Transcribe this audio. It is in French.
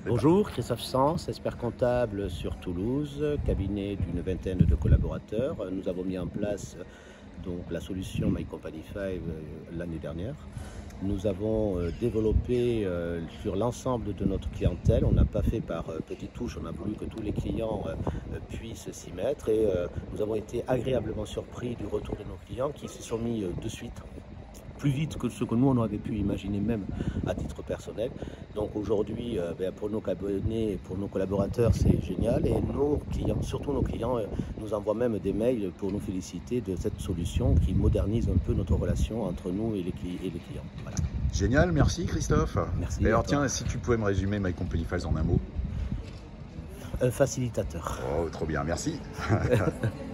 Bonjour, Christophe Sens, expert comptable sur Toulouse, cabinet d'une vingtaine de collaborateurs. Nous avons mis en place donc la solution My Company 5 l'année dernière. Nous avons développé sur l'ensemble de notre clientèle. On n'a pas fait par petites touches, on a voulu que tous les clients puissent s'y mettre et nous avons été agréablement surpris du retour de nos clients qui se sont mis de suite, plus vite que ce que nous on avait pu imaginer même à titre personnel. Donc aujourd'hui, pour nos cabinets et pour nos collaborateurs, c'est génial. Et nos clients, surtout nos clients, nous envoient même des mails pour nous féliciter de cette solution qui modernise un peu notre relation entre nous et les clients. Voilà. Génial, merci Christophe. Merci. Et alors tiens, si tu pouvais me résumer My Company Files en un mot. Un facilitateur. Oh, trop bien, merci.